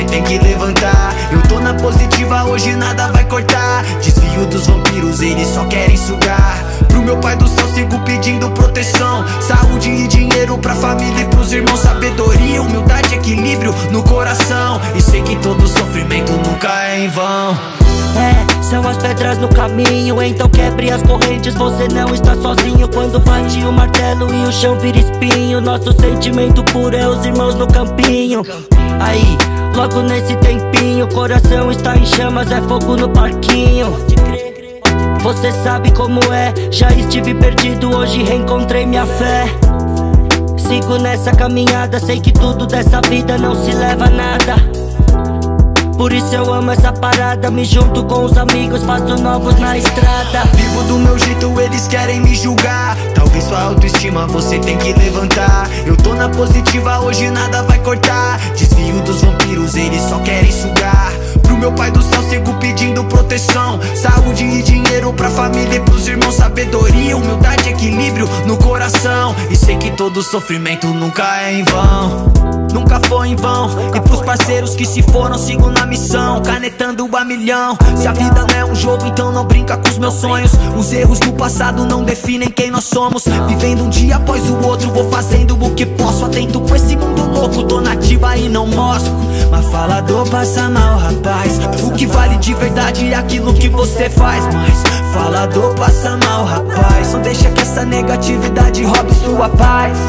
tem que levantar. Eu tô na positiva, hoje nada vai cortar. Desvio dos vampiros, eles só querem sugar. Pro meu pai do céu sigo pedindo proteção, saúde e dinheiro pra família e pros irmãos. Sabedoria, humildade, equilíbrio no coração. E sei que todo sofrimento nunca é em vão. São as pedras no caminho, então quebre as correntes, você não está sozinho. Quando bate o martelo e o chão vira espinho, nosso sentimento puro é os irmãos no campinho. Aí, logo nesse tempinho, o coração está em chamas, é fogo no parquinho. Você sabe como é, já estive perdido, hoje reencontrei minha fé. Sigo nessa caminhada, sei que tudo dessa vida não se leva a nada. Por isso eu amo essa parada, me junto com os amigos, faço novos na estrada. Vivo do meu jeito, eles querem me julgar. Talvez sua autoestima você tem que levantar. Eu tô na positiva, hoje nada vai cortar. Desvio dos vampiros, eles só querem sugar. Pro meu pai do céu sigo pedindo proteção, saúde e dinheiro pra família e pros irmãos. Sabedoria, humildade, equilíbrio no coração. E sei que todo sofrimento nunca é em vão. Nunca foi em vão. E pros parceiros que se foram, sigo na missão, canetando a milhão. Se a vida não é um jogo, então não brinca com os meus sonhos. Os erros do passado não definem quem nós somos. Vivendo um dia após o outro, vou fazendo o que posso. Atento com esse mundo louco, tô nativa e não mostro. Mas falador passa mal, rapaz. O que vale de verdade é aquilo que você faz. Mas falador passa mal, rapaz. Não deixa que essa negatividade roube sua paz.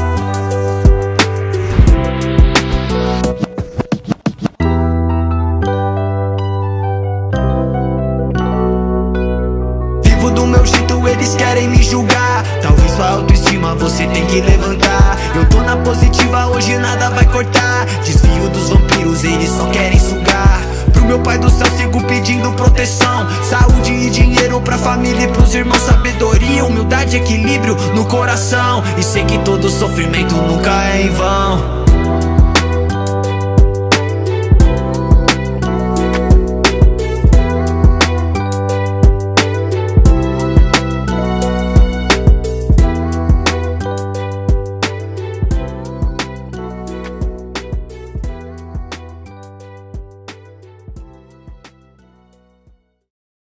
Do meu jeito eles querem me julgar. Talvez sua autoestima você tem que levantar. Eu tô na positiva, hoje nada vai cortar. Desvio dos vampiros, eles só querem sugar. Pro meu pai do céu sigo pedindo proteção, saúde e dinheiro pra família e pros irmãos. Sabedoria, humildade, equilíbrio no coração. E sei que todo sofrimento nunca é em vão.